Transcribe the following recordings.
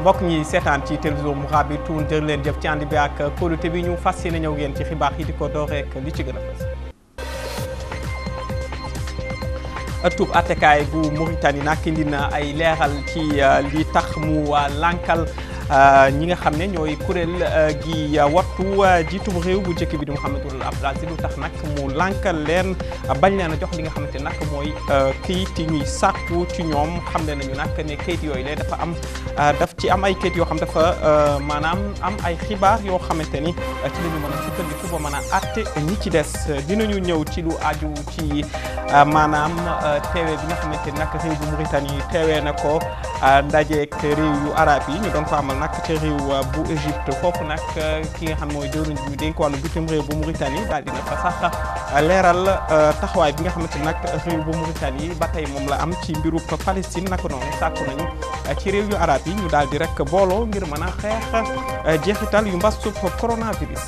mbokk ñi seetaan ci télévision Mourabitoun jërë leen jëf ci ànd bi ak kóolute bi ñu fas yéene ñëw ngeen ci xibaar yi di ko door rek li ci gën a fës. ëttub attekaay bu Mauritanie nag indi na ay leeral ci li tax mu lànkal ñi nga xam ne ñooy kuréel gi wattu jiitum réew bu njëkk bi di Mouhamadou Abdel Aziz lu tax nag mu lànkal leen bañ leen a jox li nga xamante nag mooy kayit yi ñuy sàkku ci ñoom xam ne nañu nag ne kayit yooyu la dafa am daf ci am ay kayit yoo xam dafa maanaam am ay xibaar yoo xamante ni ci la ñu mën a sukkandiku ba mën a àtte ñi ci des dinañu ñëw ci lu aju ci maanaam teewee bi nga xamante ni nag réew bu Mauritanie teewee na ko ndajeek réew yu arab yi ñu doon ko amal nag ci réew bu Égypte foofu nag ki nga xam mooy jëwriñ bi ñu dénk wàllu bitim réew bu Mauritanie daal dina fa sax leeral taxawaay bi nga xamante nag réew bu Mauritanie ba tey moom la am ci mbiru Palestine naka noonu sàkku nañu ci réew yu arab yi ñu daal di rek booloo ngir mën a xeex jeexital yu mbasub coronavirus.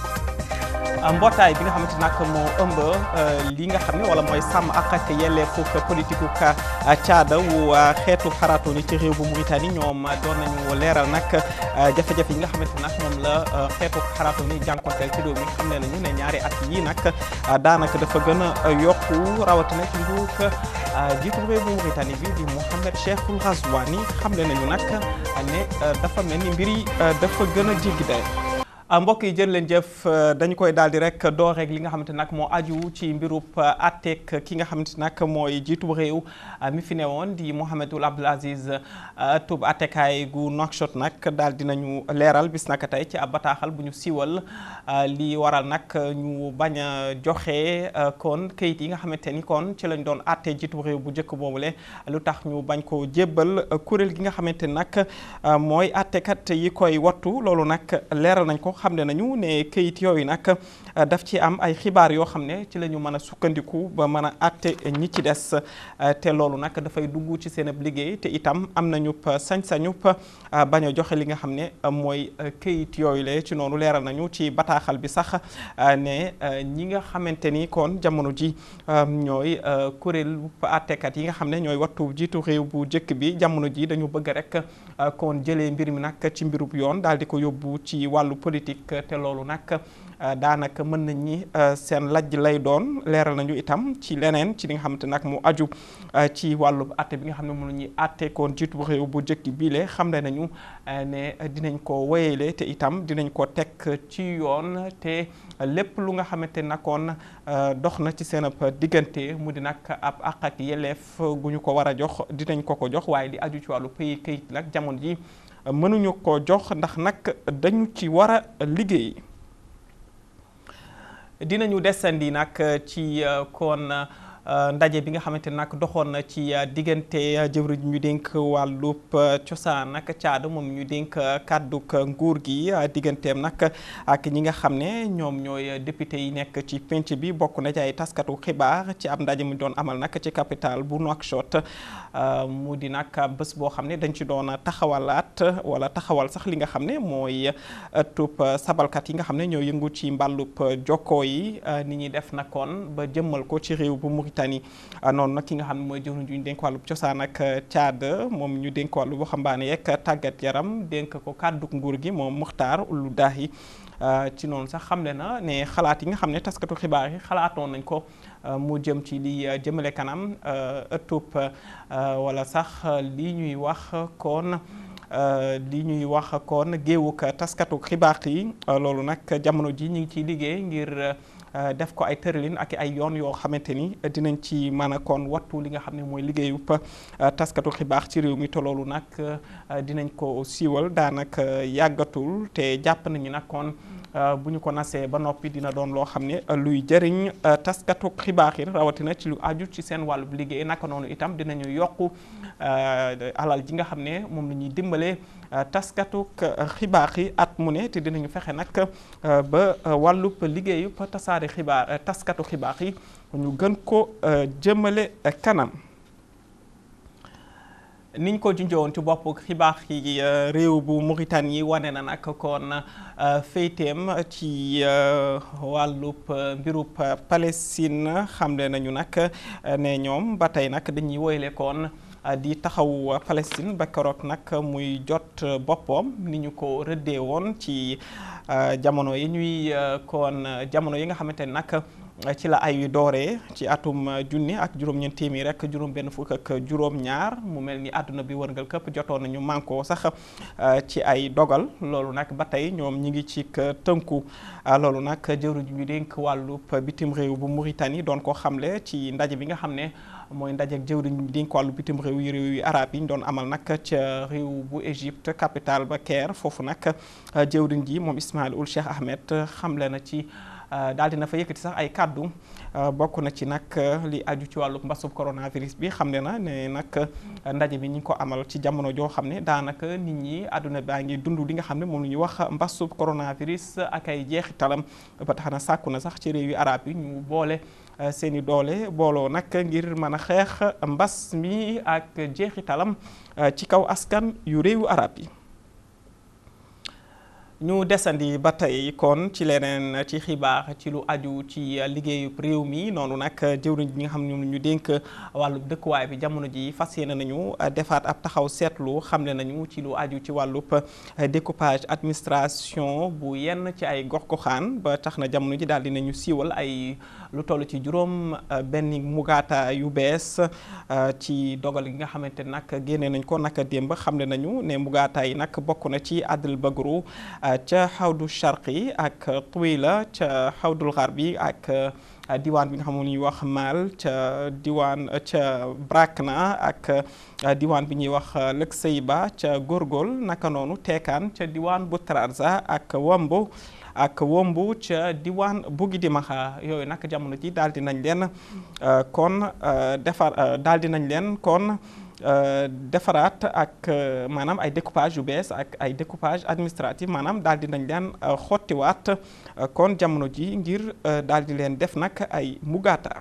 mbootaay bi nga xamante nag moo ëmb li nga xam ne wala mooy sàmm ak yelleefu politique ka caada wu xeetu xaraatu ni ci réew bu Mauritanie ñoom doon nañu leeral nag jafe-jafe yi nga xamante nag moom la xeetu xaraatu ni jànkonteel ci réew mi xam ne nañu ne ñaari at yi nag daanaka dafa gën a yokku rawatina ci nguurug jiitu réew bu Mauritanie bi di Mohamed Cheikhul Ghazouani xam ne nañu nag ne dafa mel ni mbir yi dafa gën a jéggi day mbokk yi jërë leen jëf dañu koy daal di rek door rek li nga xamante nag moo aju ci mbirub àtteek ki nga xamante nag mooy jiitu réew mi fi newoon di Mouhamadou Abdel Aziz tub àttekaay gu Nouakchott nag daal dinañu leeral bis naka tey ci ab bataaxal bu ñu siiwal li waral nag ñu bañ a joxe kon kayit yi nga xamante ni kon ci lañ doon àtte jiitu réew bu njëkk boobule lu tax ñu bañ ko jébbal kuréel gi nga xamante ni nag mooy àttekat yi koy wattu loolu nag leeral nañ ko. xam ne nañu ne kayit yooyu nag daf ci am ay xibaar yoo xam ne ci la ñu mën a sukkandiku ba mën a àtte ñi ci des te loolu nag dafay dugg ci seen ab liggéey te itam am nañu sañ-sañu bañ a joxe li nga xam ne mooy kayit yooyu la ci noonu leeral nañu ci bataaxal bi sax ne ñi nga xamante ni kon jamono ji ñooy kuréel àttekat yi nga xam ne ñooy wattu jiitu réew bu njëkk bi jamono ji dañu bëgg rek kon jëlee mbir mi nag ci mbirub yoon daal di ko yóbbu ci wàllu politique te loolu nag daanaka mën nañ ni seen lajj lay doon leeral nañu itam ci leneen ci li nga xamante nag mu aju ci wàllu àtte bi nga xam ne moom la ñuy àtte koon jiitu réew bu njëkk biile xam ne nañu ne dinañ ko wéyale te itam dinañ ko teg ci yoon te lépp lu nga xamante nag kon dox na ci seen ab diggante mu di nag ab àq ak yelleef gu ñu ko war a jox dinañ ko jox waaye di aju ci wàllu pays kayit nag jamono ji mënuñu ko jox ndax nag dañu ci war a liggéey. dinañu desandi nag ci kon ndaje bi nga xamante nag doxoon na ci diggante jëwriñ ñu dénk wàllub cosaan ak caada moom ñu dénk kàdduk nguur gi digganteem nag ak ñi nga xam ne ñoom ñooy député yi nekk ci penc bi bokk na ci ay taskatu xibaar ci ab ndaje mu doon amal nag ci capitale bu Nouakchott mu di nag bés boo xam ne dañ ci doon taxawalaat wala taxawal sax li nga xam ne mooy ëttub sabalkat yi nga xam ne ñoo yëngu ci mbàllub jokkoo yi ni ñuy def nakoon ba jëmmal ko ci réew bu Mauritanie noonu nag ki nga xam ne mooy jëwriñ ñu dénk wàllub cosaan ak caada moom ñu dénk wàllu waxambaane yeeg tàggat yaram dénk ko kàdduk nguur gi moom Muxtaar Ulu Daahi ci noonu sax xamle na ne xalaat yi nga xam ne taskatu xibaar yi xalaatoon nañ ko mu jëm ci li jëmale kanam ëttub wala sax li ñuy wax kon géewuk taskatu xibaar yi loolu nag jamono ji ñu ngi ciy liggéey ngir def ko ay tëralin ak ay yoon yoo xamante ni dinañ ci mën a kon wattu li nga xam ne mooy liggéeyu taskatu xibaar ci réew mi te loolu nag dinañ ko siiwal daanaka yàggatul te jàpp nañu nag kon bu ñu ko nasee ba noppi dina doon loo xam ne luy jëriñ taskatu xibaar yi rawatina ci lu aju ci seen wàllub liggéey naka noonu itam dinañu yokku alal ji nga xam ne moom la ñuy dimbale taskatu xibaar yi at mu ne te dinañu fexe nag ba wàllub liggéeyu tasaare xibaar taskatu xibaar yi ñu gën ko jëmale kanam. niñ ko junjoon ci bopp xibaar yi réew bu Mauritanie wane na nag kon féeteem ci wàllub mbirub Palestine xamle nañu nag ne ñoom ba tey nag dañuy woyle kon di taxaw Palestine ba keroog nag muy jot boppam ni ñu ko rëddee woon ci jamono yi ñuy kon jamono yi nga xamante ne nag ci la ay dooree ci atum junni ak juróom-ñeent téeméer rek juróom-benn fukk ak juróom-ñaar mu mel ni àdduna bi wërngal këpp jotoon nañu mànkoo sax ci ay dogal loolu nag ba tey ñoom ñi ngi ci tënku loolu nag jëwriñ ñu dénk wàllub bitim réew bu Mauritanie doon ko xamle ci ndaje bi nga xam ne mooy ndaje ak jëwriñ ñu dénk wàllu bitim réew yi arab yi ñu doon amal nag ca réew bu Égypte capitale ba Caire foofu nag jëwriñ ji moom Ismaïl Ould Cheikh Ahmed xamle na ci daal dina fa yëkkati sax ay kàddu bokk na ci nag li aju ci wàllu mbasub coronavirus bi xam ne na ne nag ndaje bi ñi ngi ko amal ci jamono joo xam ne daanaka nit ñi àdduna baa ngi dund li nga xam ne moom la ñuy wax mbasub coronavirus ak ay jeexitalam ba tax na sàkku na sax ci réew yu arab yi ñu boole seeni doole booloo nag ngir mën a xeex mbas mi ak jeexitalam ci kaw askan yu réewu arab yi. ñu desandi ba tey kon ci leneen ci xibaar ci lu aju ci liggéeyu réew mi noonu nag jëwriñ bi nga xam ne ñoom ñu dénk wàllu dëkkuwaay bi jamono ji fas yéene nañu defaat ab taxaw seetlu xamle nañu ci lu aju ci wàllub découpage administration bu yenn ci ay gox-goxaan ba tax na jamono ji daal dinañu siiwal ay lu toll ci juróom benn mugaata yu bees ci dogal gi nga xamante nag génne nañ ko naka démb xamle nañu ne mugaata yi nag bokk na ci Adel Bagru ca xawdu charqi ak Tuwila ca xawdul garbi ak diwaan bi nga xam ne ñuy wax Maal ca diwaan ca Brakna ak diwaan bi ñuy wax Lëkseyba ca Gorgol naka noonu Teekaan ca diwaan bu Trarza ak Wombu ca diwaan bu Gidimaxa yooyu nag jamono ji daal di nañ leen kon defaraat ak maanaam ay découpage yu bees ak ay découpage administratif maanaam daal di nañ leen xottiwaat kon jamono ji ngir daal di leen def nag ay mugaata.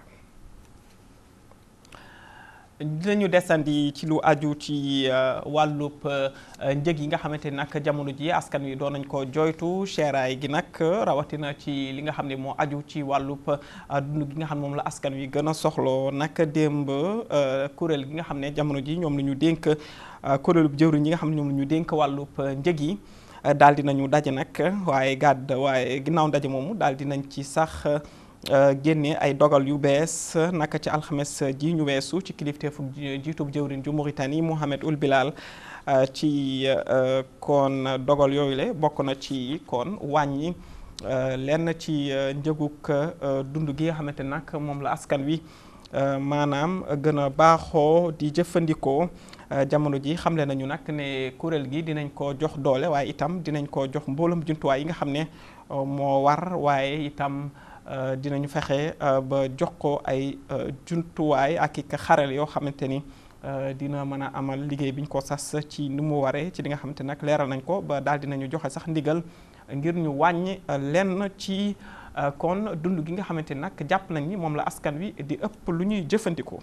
dinañu desandi ci lu aju ci wàllub njëg yi nga xamante ni nag jamono ji askan wi doon nañ ko joytu seeraay gi nag rawatina ci li nga xam ne moo aju ci wàllub dund gi nga xam ne moom la askan wi gën a soxloo nag démb kuréel gi nga xam ne jamono ji ñoom la ñu dénk kuréelub jëwriñ yi nga xam ne ñoom la ñu dénk wàllub njëg yi daal di nañu daje nag waaye ginnaaw ndaje moomu daal di nañ ci sax génne ay dogal yu bees naka ci alxames ji ñu weesu ci kilifteefu jiitub jëwriñ ju Mauritanie Mohamed Ould Bilal ci kon dogal yooyu le bokk na ci kon wàññi lenn ci njëguk dund gi nga xamante nag moom la askan wi maanaam gën a baaxoo di jëfandikoo jamono ji xamle nañu nag ne kuréel gi dinañ ko jox doole waaye itam dinañ ko jox mboolem jumtuwaay yi nga xam ne moo war waaye itam dinañu fexe ba jox ko ay jumtuwaay ak i xarale yoo xamante ni dina mën a amal liggéey bi ñu ko sas ci ni mu waree ci li nga xamante nag leeral nañ ko ba daal dinañu joxe sax ndigal ngir ñu wàññi lenn ci kon dund gi nga xamante ni nag jàpp nañ ni moom la askan wi di ëpp lu ñuy jëfandikoo.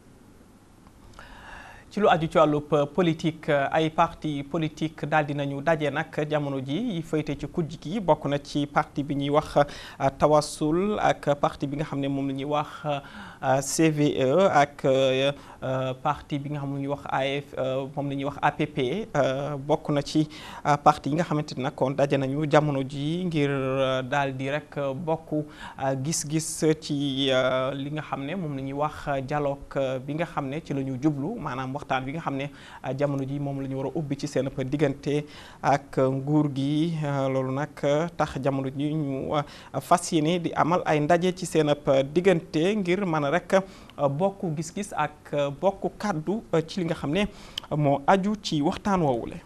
ci lu aju ci wàllub politique ay parti politique daal di nañu daje nag jamono ji yi féete ci kujj gi bokk na ci parti bi ñuy wax Tawassul ak parti bi nga xam ne moom la ñuy wax CVE ak parti bi nga xam ne ñuy wax moom la ñuy wax APP bokk na ci parti yi nga xamante ni nag kon daje nañu jamono ji ngir daal di rek bokk gis-gis ci li nga xam ne moom la ñuy wax dialogue bi nga xam ne ci la ñu jublu maanaam waxtaan bi nga xam ne jamono ji moom la ñu war a ubbi ci seen diggante ak nguur gi loolu nag tax jamono ji ñu fas yéene di amal ay ndaje ci seen diggante ngir mën a rek bokk gis-gis ak bokk kàddu ci li nga xam ne moo aju ci waxtaan woowule.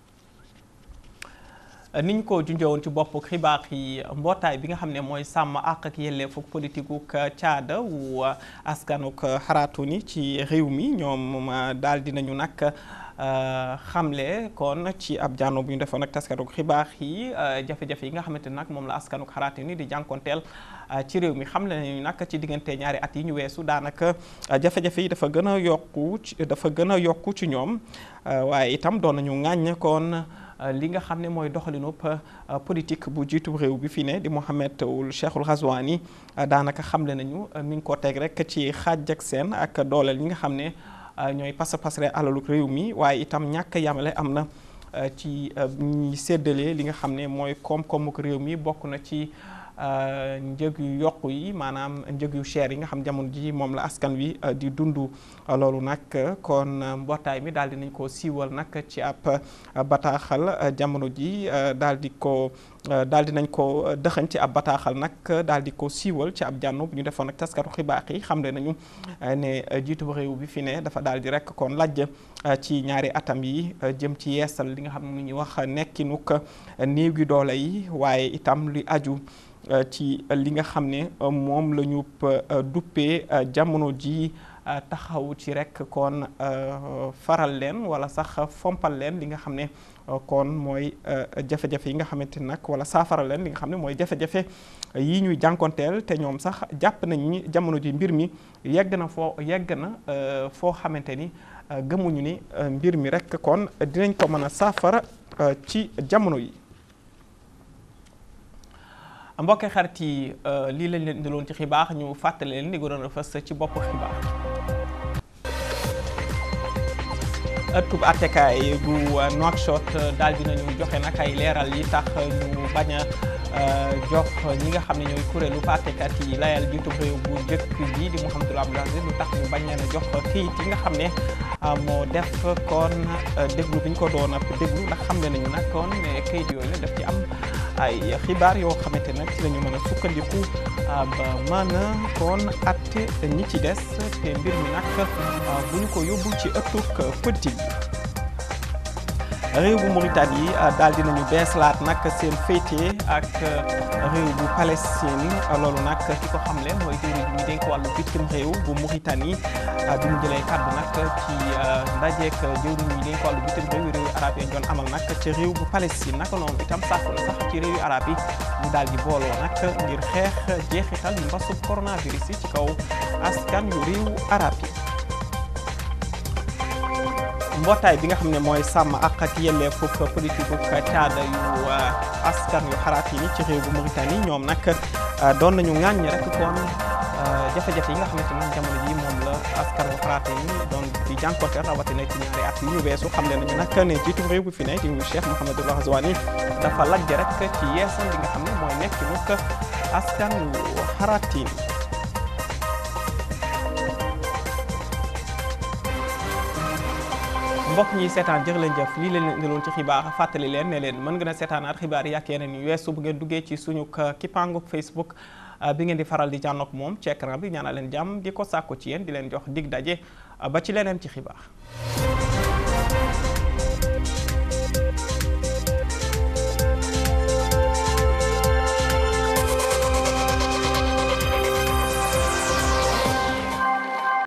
niñ ko junjowoon ci bopp xibaar yi mbootaay bi nga xam ne mooy sàmm àq ak yelleefu politique caada wu askanuk Haratuni ci réew mi ñoom daal dinañu nag xamle kon ci ab jànno bu ñu defoon ak taskaruk xibaar yi jafe-jafe yi nga xamante ne nag moom la askanuk Haratuni di jànkonteel ci réew mi xamle nañu nag ci diggante ñaari at yi ñu weesu daanaka jafe-jafe yi dafa gën a yokku ci ñoom waaye itam doon nañu ŋàññ kon li nga xam ne mooy doxalinub politique bu jiitu réew bi fi ne di Mohamed Ould Cheikhul Ghazouani daanaka xamle nañu mi ngi ko teg rek ci xaaj ak seen ak dooleel ñi nga xam ne ñooy pasare alalu réew mi waaye itam ñàkk yamale am na ci ñi séddale li nga xam ne mooy koom-koomu réew mi bokk na ci njëg yu yokku yi maanaam njëg yu cher yi nga xam jamono ji moom la askan wi di dund loolu nag kon mbootaay mi daal di nañ ko siiwal nag ci ab bataaxal jamono ji daal di nañ ko dëxañ ci ab bataaxal nag daal di ko siiwal ci ab jànnu bu ñu defoon nag taskatu xibaar yi xam ne nañu ne jiitu réew bi fi ne dafa daal di rek kon lajj ci ñaari atam yi jëm ci yeesal li nga xam ne ñuy wax nekkinuk néew gi doole yi waaye itam li aju ci li nga xam ne moom la ñu duppee jamono ji taxaw ci rek kon faral leen wala sax fompal leen li nga xam ne kon mooy jafe-jafe yi nga xamante nag wala saafaral leen li nga xam ne mooy jafe-jafe yi ñuy jànkonteel te ñoom sax jàpp nañ ni jamono ji mbir mi yegg na foo xamante ni gëmuñu ni mbir mi rek kon dinañ ko mën a saafara ci jamono yi. mbokk xarit yi lii lañ leen indiloon ci xibaar ñu fàttali leen li gënoon a fës ci bopp xibaar. ëttub attekaay bu Nouakchott daal dinañu joxe nag ay leeral yi tax ñu bañ a jox ñi nga xam ne ñooy kuréelu àttekat yi layal jiitu réew bu njëkk ji di Mouhamadou Abdoul Aziz lu tax ñu bañ leen a jox kayit yi nga xam ne moo def kon déglu bi ñu ko doon déglu ndax xam ne nañu nag kon ne kayit yooyu la daf ci am ay xibaar yoo xamante nag ci la ñu mën a sukkandiku ba mën a kon atte ñi ci des te mbir mi nag bu ñu ko yóbbu ci ëttuk politique bi. réew bu Mauritanie daal dinañu beeslaat nag seen féete ak réew bu Palestine loolu nag ki ko xamle mooy jëwriñ bi ñu dénk wàllu bitim réew bu Mauritanie bi mu jëlee kàddu nag ci ndajeek jëwriñ bi ñu dénk wàllu bitim réew yu réewu arab yi ñu doon amal nag ci réew bu Palestine naka noonu itam sàkku la sax ci réewu arab yi ñu daal di booloo nag ngir xeex jeexital mbasub coronavirus yi ci kaw askan yu réewu arab yi. mbootaay bi nga xam ne mooy sàmm ak yelleefu politique caada yu askan yu xaraat yi ci réew bu Mauritanie ñoom nag doon nañu ŋàññ rek kon jafe-jafe yi nga xamante ne jamono ji moom la askan yu xaraat yi doon di jànkoonte rawatina ci ñaari at yi ñu weesu xam ne nañu nag ne jiitu réew bu fi ne di Cheikh Mouhamadou Ghazouani dafa lajj rek ci yeesal li nga xam ne mooy nekk nuk askan yu xaraat yi. mbokk ñi seetaan jërë leen jëf lii leen indiloon ci xibaar fàttali leen ne leen mën ngeen a seetaanaat xibaar yi ak yeneen yu weesu bu ngeen duggee ci suñu kippaangu Facebook bi ngeen di faral di jànnoog moom ci écran bi ñaanal leen jàmm di ko sàkku ci yéen di leen jox dig daje ba ci leneen ci xibaar.